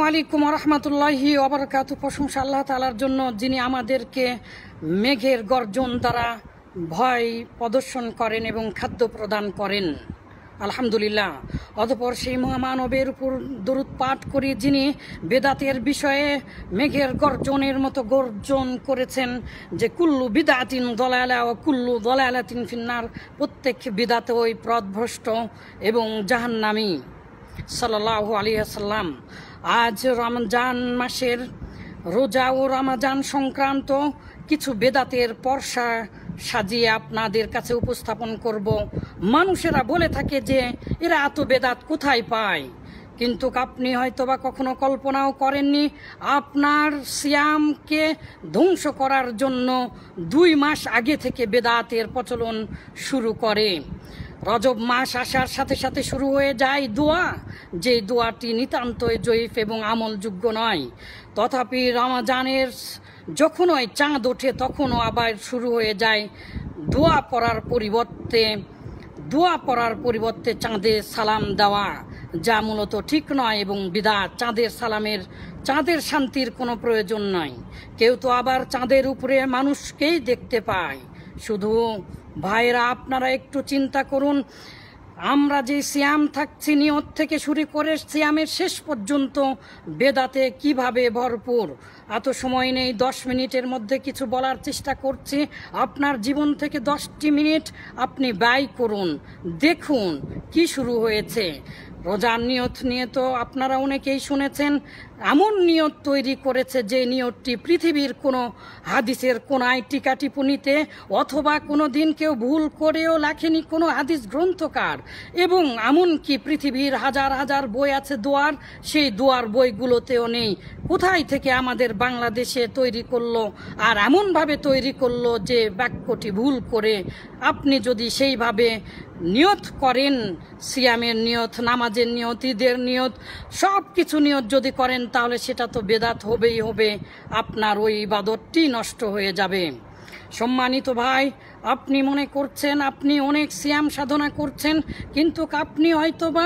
আলাইকুম রহমতুল্লাহি ওয়া বারাকাতুহু। প্রশংসা আল্লাহ তাআলার জন্য, যিনি আমাদেরকে মেঘের গর্জন দ্বারা ভয় প্রদর্শন করেন এবং খাদ্য প্রদান করেন। আলহামদুলিল্লাহ। অতঃপর সেই মহামানবের উপর দরুদ পাঠ করি, যিনি বেদাতের বিষয়ে মেঘের গর্জনের মতো গর্জন করেছেন যে কুল্লু বিদাতিন দলালা ও কুল্লু দলালাতিন ফিন্নার, প্রত্যেক বিদাত ওই পথভ্রষ্ট এবং জাহান্নামী। সাল্লাল্লাহু আলাইহি ওয়াসাল্লাম। আজ রমজান মাসের রোজা ও রমজান সংক্রান্ত কিছু বেদাতের পরশা সাজিয়ে আপনাদের কাছে উপস্থাপন করব। মানুষেরা বলে থাকে যে এরা এত বেদাত কোথায় পায়, কিন্তু আপনি হয়তোবা কখনো কল্পনাও করেননি আপনার সিয়ামকে ধ্বংস করার জন্য 2 মাস আগে থেকে বেদাতের প্রচলন শুরু করে। রজব মাস আসার সাথে সাথে শুরু হয়ে যায় দোয়া, যে দোয়াটি নিতান্তই জয়ীফ এবং আমলযোগ্য নয়। তথাপি রমজানের যখনই চাঁদ ওঠে তখনও আবার শুরু হয়ে যায় দোয়া পড়ার পরিবর্তে চাঁদে সালাম দেওয়া, যা মূলত ঠিক নয় এবং বিদআত। চাঁদের শান্তির কোনো প্রয়োজন নয়। কেউ তো আবার চাঁদের উপরে মানুষকেই দেখতে পায়। শুধু ভাইরা, আপনারা একটু চিন্তা করুন, আমরা যে সিয়াম থাকছি নিয়ত থেকে শুরু করে সিয়ামের শেষ পর্যন্ত বেদাতে কিভাবে ভরপুর। এত সময় নেই, 10 মিনিটের মধ্যে কিছু বলার চেষ্টা করছি। আপনার জীবন থেকে 10টি মিনিট আপনি ব্যয় করুন, দেখুন কি শুরু হয়েছে। রোজার নিয়ত নিয়ে তো আপনারা অনেকেই শুনেছেন, এমন নিয়ত তৈরি করেছে যে নিয়তটি পৃথিবীর কোনো হাদিসের কোনায় টিকা টিপুনিতে অথবা কোনো দিন কেউ ভুল করেও লেখেনি কোনো হাদিস গ্রন্থকার। এবং এমনকি পৃথিবীর হাজার হাজার বই আছে দোয়ার, সেই দোয়ার বইগুলোতেও নেই। কোথায় থেকে আমাদের বাংলাদেশে তৈরি করলো, আর এমনভাবে তৈরি করলো যে বাক্যটি ভুল করে আপনি যদি সেইভাবে নিয়ত করেন, সিয়ামের নিয়ত, নামাজের নিয়ত, ঈদের নিয়ত, সব কিছু নিয়ত যদি করেন, তাহলে সেটা তো বেদাত হবেই হবে। আপনার ওই ইবাদতটি নষ্ট হয়ে যাবে। সম্মানিত ভাই, আপনি মনে করছেন আপনি অনেক সিয়াম সাধনা করছেন, কিন্তু আপনি হয়তোবা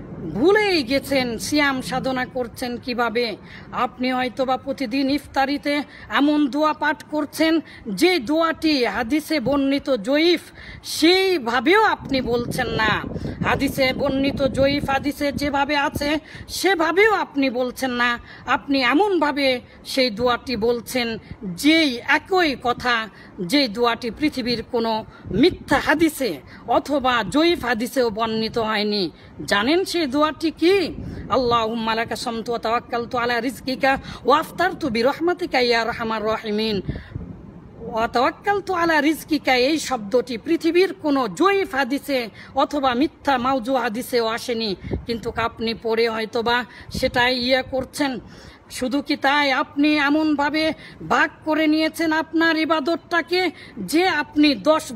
ভুলেই গেছেন সিয়াম সাধনা করছেন কিভাবে। আপনি হয়তোবা প্রতিদিন ইফতারিতে এমন দোয়া পাঠ করছেন যে দোয়াটি হাদিসে বর্ণিত জয়ীফ, সেইভাবেও আপনি বলছেন না। হাদিসে বর্ণিত জয়ীফ, হাদিসে যেভাবে আছে সেভাবেও আপনি বলছেন না। আপনি এমনভাবে সেই দোয়াটি বলছেন যেই একই কথা, যেই দোয়াটি পৃথিবীর কোনো মিথ্যা হাদিসে অথবা জয়ীফ হাদিসেও বর্ণিত হয়নি। জানেন সেই দোয়াটি কি? আল্লাহুম্মা লাকা সামতু ওয়া তাওয়াক্কালতু আলা রিজকিকা ওয়া আফতারতু বিরহমাতিকা ইয়া আরহামার রাহিমিন। ওয়া তাওয়াক্কালতু আলা রিজকিকা, এই শব্দটি পৃথিবীর কোনো জয়ীফ হাদিসে অথবা মিথ্যা মাউজু হাদিসেও আসেনি, কিন্তু আপনি পড়ে হয়তোবা সেটাই করছেন। শুধু কি তাই, আপনি এমনভাবে ভাগ করে নিয়েছেন আপনার ইবাদতটাকে যে আপনি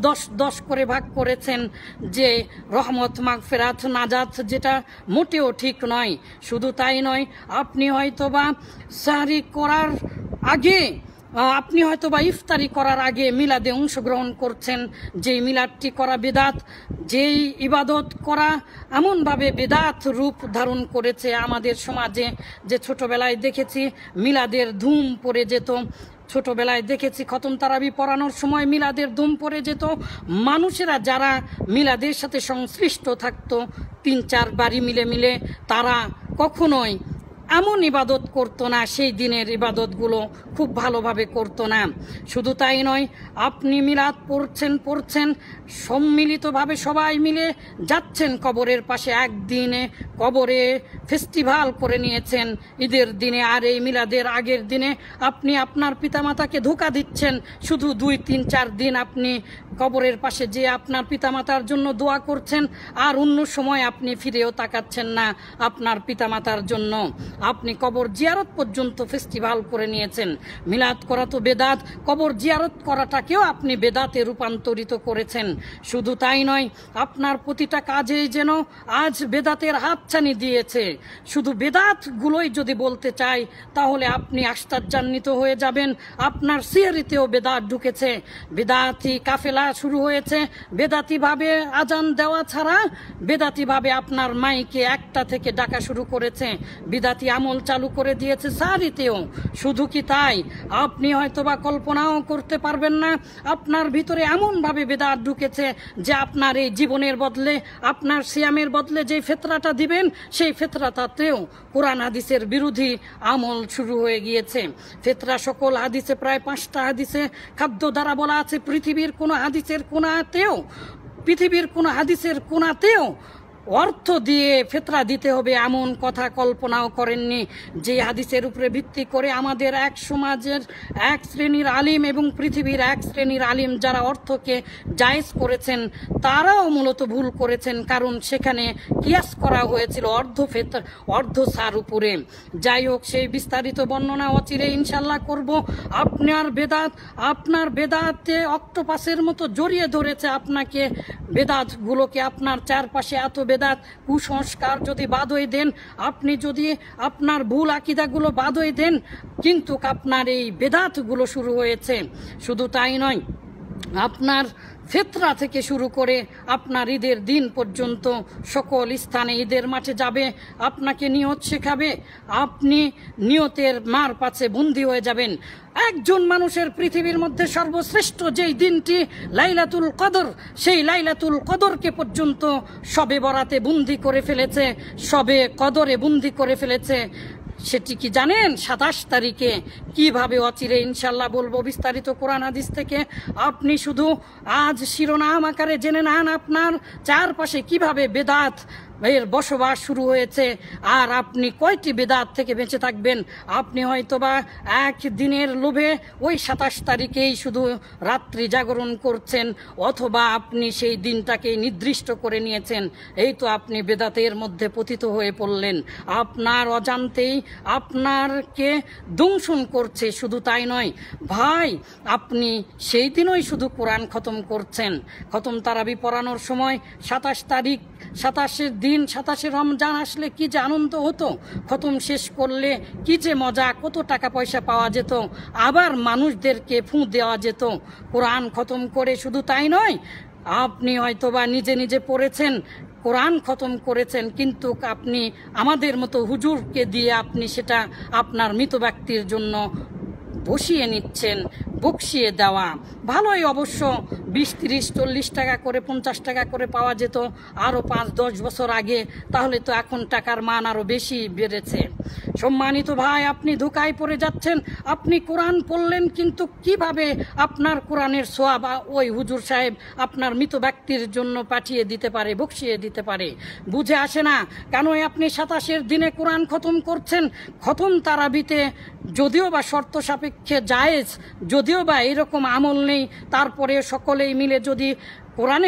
10 করে ভাগ করেছেন, যে রহমত, মাগফিরাত, নাজাত, যেটা মোটেও ঠিক নয়। শুধু তাই নয়, আপনি হয়তোবা সাহরি করার আগে, আপনি হয়তোবা ইফতারি করার আগে মিলাদে অংশগ্রহণ করছেন, যেই মিলাদটি করা বেদাত, যেই ইবাদত করা এমনভাবে বেদাত রূপ ধারণ করেছে আমাদের সমাজে, যে ছোটবেলায় দেখেছি মিলাদের ধুম পড়ে যেত। ছোটবেলায় দেখেছি খতম তারাবি পড়ানোর সময় মিলাদের ধুম পড়ে যেত। মানুষেরা যারা মিলাদের সাথে সংশ্লিষ্ট থাকতো 3-4 বাড়ি মিলে তারা কখনোই এমন ইবাদত করতো না, সেই দিনের ইবাদতগুলো খুব ভালোভাবে করতো না। শুধু তাই নয়, আপনি মিলাদ পড়ছেন সম্মিলিতভাবে সবাই মিলে যাচ্ছেন কবরের পাশে, একদিনে কবরে ফেস্টিভ্যাল করে নিয়েছেন ঈদের দিনে, আর এই মিলাদের আগের দিনে আপনি আপনার পিতামাতাকে ধোঁকা দিচ্ছেন। শুধু 2-3-4 দিন আপনি কবরের পাশে যে আপনার পিতামাতার জন্য দোয়া করছেন, আর অন্য সময় আপনি ফিরেও তাকাচ্ছেন না আপনার পিতামাতার জন্য। আপনি কবর জিয়ারত পর্যন্ত ফেস্টিভ্যাল করে নিয়েছেন। মিলাদ করা তো বেদাত, কবর জিয়ারত করাটাকেও আপনি বেদাতে রূপান্তরিত করেছেন। শুধু তাই নয়, আপনার প্রতিটা কাজেই যেন আজ বেদাতের হাতছানি দিয়েছে। শুধু বেদাতগুলোই যদি বলতে চাই তাহলে আপনি আশ্চর্যান্বিত হয়ে যাবেন। আপনার সিয়ারিতেও বেদাত ঢুকেছে, বেদাতি কাফেলা শুরু হয়েছে, বেদাতিভাবে আজান দেওয়া ছাড়া বেদাতিভাবে আপনার মাইকে 1টা থেকে ডাকা শুরু করেছে। বিদাতি আমল চালু করে দিয়েছে সাহারিতেও। শুধু কি তাই, আপনি হয়তোবা কল্পনাও করতে পারবেন না, আপনার ভিতরে এমনভাবে বেদাত ঢুকেছে যে আপনার এই জীবনের বদলে, আপনার সিয়ামের বদলে যে ফেতরাটা দিবেন, সেই ফেতরাটাতেও কোরআন হাদিসের বিরোধী আমল শুরু হয়ে গিয়েছে। ফেতরা সকল হাদিসে, প্রায় 5টা হাদিসে খাদ্য দ্বারা বলা আছে, পৃথিবীর কোনো হাদিসের কোনাতেও অর্থ দিয়ে ফেতরা দিতে হবে এমন কথা কল্পনাও করেননি। যে হাদিসের উপরে ভিত্তি করে আমাদের এক সমাজের এক শ্রেণীর আলিম এবং পৃথিবীর এক শ্রেণীর আলিম যারা অর্থকে জায়েজ করেছেন, তারাও মূলত ভুল করেছেন, কারণ সেখানে কিয়াস করা হয়েছিল অর্ধ সার উপরে। যাই হোক, সেই বিস্তারিত বর্ণনা অচিরে ইনশাল্লাহ করব। আপনার বেদাতে অক্টোপাসের মতো জড়িয়ে ধরেছে আপনাকে, বেদাতগুলোকে আপনার চারপাশে এত বেদাত কুসংস্কার যদি বাদই দেন, আপনি যদি আপনার ভুল আকীদাগুলো বাদই দেন, কিন্তু আপনার এই বেদাতগুলো শুরু হয়েছে। শুধু তাই নয়, আপনার ফেতরা থেকে শুরু করে আপনার ঈদের দিন পর্যন্ত সকল স্থানে ঈদের মাঠে যাবে, আপনাকে নিয়ত শেখাবে, আপনি নিয়তের মার পাশে বন্দী হয়ে যাবেন। একজন মানুষের পৃথিবীর মধ্যে সর্বশ্রেষ্ঠ যেই দিনটি লাইলাতুল কদর, সেই লাইলাতুল কদরকে পর্যন্ত শবে বরাতে বন্দী করে ফেলেছে, শবে কদরে বন্দী করে ফেলেছে। সেটি কি জানেন? 27 তারিখে। কিভাবে? অচিরে ইনশাল্লাহ বলবো বিস্তারিত কোরআন হাদিস থেকে। আপনি শুধু আজ শিরোনাম আকারে জেনে নেন আপনার চারপাশে কিভাবে বেদাত এর বসবাস শুরু হয়েছে, আর আপনি কয়টি বেদাত থেকে বেঁচে থাকবেন। আপনি হয়তোবা এক দিনের লোভে ওই 27 তারিখেই শুধু রাত্রি জাগরণ করছেন, অথবা আপনি সেই দিনটাকে নির্দিষ্ট করে নিয়েছেন। এই তো আপনি বেদাতের মধ্যে পতিত হয়ে পড়লেন। আপনার অজান্তেই আপনারকে দংশন করছে। শুধু তাই নয় ভাই, আপনি সেই দিনই শুধু কোরআন খতম করছেন। খতম তারাবি পড়ানোর সময় 27 তারিখ, 27 দিন, 27 রমজান আসলে কি যে আনন্দ হতো, খতম শেষ করলে কি যে মজা, কত টাকা পয়সা পাওয়া যেত, আবার মানুষদেরকে ফু দেওয়া যেত কোরআন খতম করে। শুধু তাই নয়, আপনি হয়তোবা নিজে নিজে পড়েছেন, কোরআন খতম করেছেন, কিন্তু আপনি আমাদের মতো হুজুরকে দিয়ে আপনি সেটা আপনার মৃত ব্যক্তির জন্য বসিয়ে নিচ্ছেন। বকশিয়ে দেওয়া ভালোই অবশ্য, 20, 30, 40 টাকা করে, 50 টাকা করে পাওয়া যেত আরও 5-10 বছর আগে, তাহলে তো এখন টাকার মান আরও বেশি বেড়েছে। সম্মানিত ভাই, আপনি ধোঁকায় পড়ে যাচ্ছেন। আপনি কোরআন পড়লেন, কিন্তু কিভাবে আপনার কোরআনের সোয়াব ওই হুজুর সাহেব আপনার মৃত ব্যক্তির জন্য পাঠিয়ে দিতে পারে, বকশিয়ে দিতে পারে? বুঝে আসে না কেন আপনি 27 দিনে কোরআন খতম করছেন। খতম তারাবিতে যদিও বা শর্ত সাপেক্ষে জায়েজ, যদিও বা এরকম আমল নেই, তারপরে সকলেই মিলে যদি কোরআন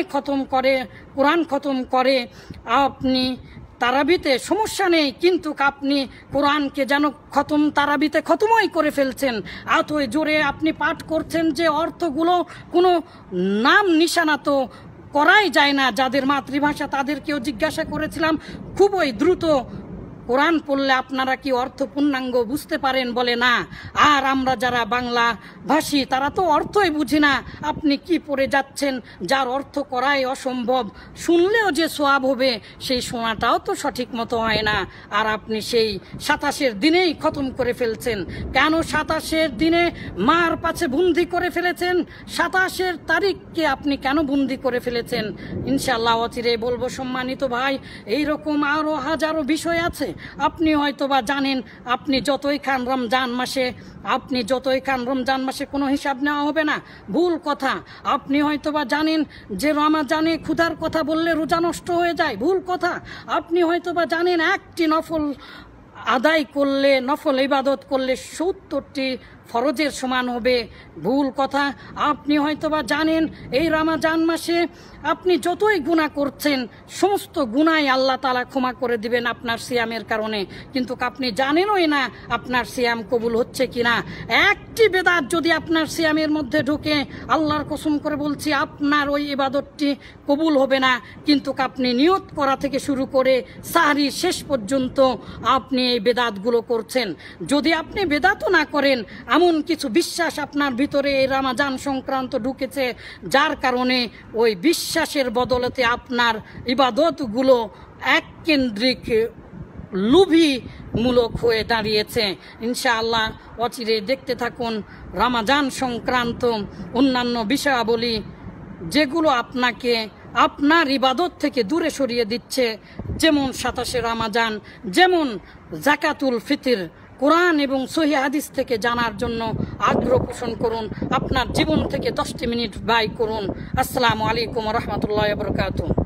খতম করে আপনি তারাবিতে, সমস্যা নেই, কিন্তু আপনি কোরআনকে যেন তারাবিতে খতমই করে ফেলছেন। এতই জোরে আপনি পাঠ করছেন যে অর্থগুলো কোনো নাম নিশানা তো করাই যায় না। যাদের মাতৃভাষা তাদেরকেও জিজ্ঞাসা করেছিলাম, খুবই দ্রুত কোরআন পড়লে আপনারা কি অর্থ পূর্ণাঙ্গ বুঝতে পারেন? বলে না। আর আমরা যারা বাংলা ভাষী তারা তো অর্থই বুঝি না। আপনি কি পড়ে যাচ্ছেন যার অর্থ করাই অসম্ভব, শুনলেও যে সোয়াব হবে সেই শোনাটাও তো সঠিক মতো হয় না। আর আপনি সেই 27 দিনেই খতম করে ফেলছেন। কেন 27 দিনে মার পাছে বন্দি করে ফেলেছেন? 27 তারিখকে আপনি কেন বন্দি করে ফেলেছেন? ইনশাআল্লাহ অচিরে বলবো। সম্মানিত ভাই, এইরকম আরও হাজারো বিষয় আছে। আপনি হয়তোবা জানেন, আপনি যতই খান রমজান মাসে কোনো হিসাব নেওয়া হবে না, ভুল কথা। আপনি হয়তোবা জানেন যে রমজানে ক্ষুধার কথা বললে রোজা নষ্ট হয়ে যায়, ভুল কথা। আপনি হয়তোবা জানেন একটি নফল আদায় করলে, নফল ইবাদত করলে 70টি ফরজের সমান হবে, ভুল কথা। আপনি হয়তোবা জানেন এই রমজান মাসে আপনি যতই গুনাহ করছেন সমস্ত গুনাহই আল্লাহ তাআলা ক্ষমা করে দিবেন আপনার সিয়ামের কারণে, কিন্তু আপনি জানেনই না আপনার সিয়াম কবুল হচ্ছে কিনা। একটি বেদাত যদি আপনার সিয়ামের মধ্যে ঢোকে, আল্লাহর কসম করে বলছি আপনার ওই ইবাদতটি কবুল হবে না। কিন্তু আপনি নিয়ত করা থেকে শুরু করে সাহরি শেষ পর্যন্ত আপনি এই বেদাতগুলো করছেন। যদি আপনি বেদাতও না করেন, এমন কিছু বিশ্বাস আপনার ভিতরে এই রমজান সংক্রান্ত ঢুকেছে, যার কারণে ওই বিশ্বাসের বদলতে আপনার ইবাদতগুলো এক কেন্দ্রিক লোভী মূলক হয়ে দাঁড়িয়েছে। ইনশাআল্লাহ অচিরে দেখতে থাকুন রমজান সংক্রান্ত অন্যান্য বিষয়াবলী, যেগুলো আপনাকে আপনার ইবাদত থেকে দূরে সরিয়ে দিচ্ছে, যেমন 27শে রমজান, যেমন জাকাতুল ফিতর। কোরআন এবং সহিহ হাদিস থেকে জানার জন্য আগ্রহ পোষণ করুন, আপনার জীবন থেকে 10টি মিনিট ব্যয় করুন। আসসালামু আলাইকুম ওয়া রাহমাতুল্লাহি ওয়া বারাকাতুহু।